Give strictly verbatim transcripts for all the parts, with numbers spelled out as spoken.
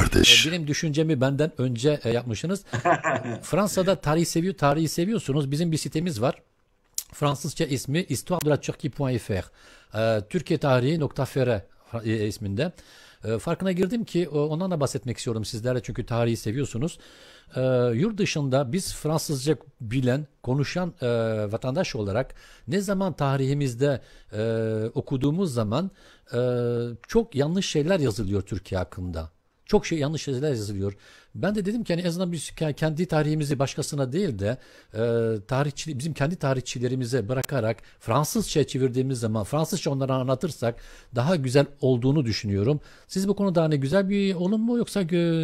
kardeş. Benim düşüncemi benden önce yapmışsınız. Fransa'da tarihi seviyor, tarihi seviyorsunuz. Bizim bir sitemiz var. Fransızca ismi histoire de la turquie nokta fr. Türkiye tarihi nokta fr isminde. Farkına girdim ki ondan da bahsetmek istiyorum sizlerle çünkü tarihi seviyorsunuz. E, yurt dışında biz Fransızca bilen, konuşan e, vatandaş olarak ne zaman tarihimizde e, okuduğumuz zaman e, çok yanlış şeyler yazılıyor Türkiye hakkında. Çok şey yanlış şeyler yazılıyor. Ben de dedim ki hani en azından biz kendi tarihimizi başkasına değil de e, tarihçi, bizim kendi tarihçilerimize bırakarak Fransızca çevirdiğimiz zaman Fransızca onlara anlatırsak daha güzel olduğunu düşünüyorum. Siz bu konuda hani güzel bir olun mu yoksa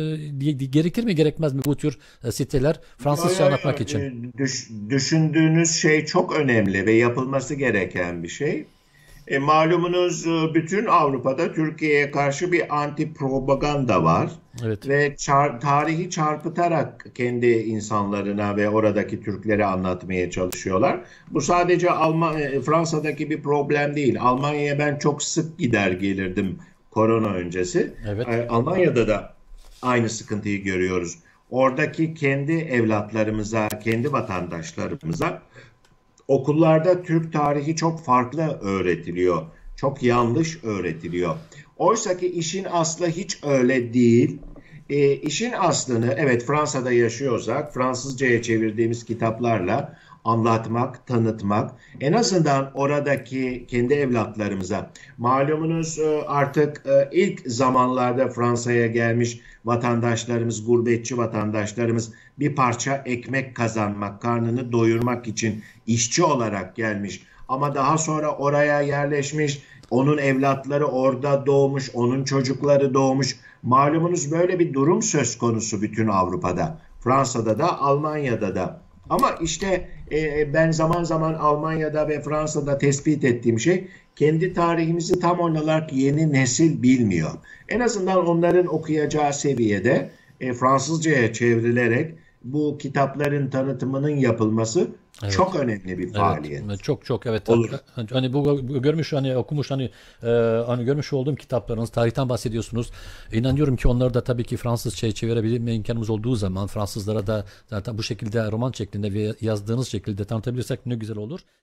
gerekir mi gerekmez mi bu tür siteler Fransızca anlatmak için? Düş, düşündüğünüz şey çok önemli ve yapılması gereken bir şey. E, malumunuz bütün Avrupa'da Türkiye'ye karşı bir anti propaganda var. Evet. Ve çar, tarihi çarpıtarak kendi insanlarına ve oradaki Türklere anlatmaya çalışıyorlar. Bu sadece Alman, Fransa'daki bir problem değil. Almanya'ya ben çok sık gider gelirdim korona öncesi. Evet. E, Almanya'da da aynı sıkıntıyı görüyoruz. Oradaki kendi evlatlarımıza, kendi vatandaşlarımıza okullarda Türk tarihi çok farklı öğretiliyor. Çok yanlış öğretiliyor. Oysa ki işin aslı hiç öyle değil. E, işin aslını evet Fransa'da yaşıyorsak Fransızcaya çevirdiğimiz kitaplarla anlatmak, tanıtmak, en azından oradaki kendi evlatlarımıza. Malumunuz artık ilk zamanlarda Fransa'ya gelmiş vatandaşlarımız, gurbetçi vatandaşlarımız bir parça ekmek kazanmak, karnını doyurmak için işçi olarak gelmiş. Ama daha sonra oraya yerleşmiş, onun evlatları orada doğmuş, onun çocukları doğmuş. Malumunuz böyle bir durum söz konusu bütün Avrupa'da. Fransa'da da, Almanya'da da. Ama işte e, ben zaman zaman Almanya'da ve Fransa'da tespit ettiğim şey kendi tarihimizi tam olarak yeni nesil bilmiyor. En azından onların okuyacağı seviyede e, Fransızcaya çevrilerek bu kitapların tanıtımının yapılması evet. Çok önemli bir faaliyet. Evet, çok çok evet. Olur. Hani bu, bu görmüş hani okumuş hani e, hani görmüş olduğum kitaplarınız tarihten bahsediyorsunuz. İnanıyorum ki onları da tabii ki Fransızca'ya çevirebilme imkanımız olduğu zaman Fransızlara da zaten bu şekilde roman şeklinde ve yazdığınız şekilde tanıtabilirsek ne güzel olur.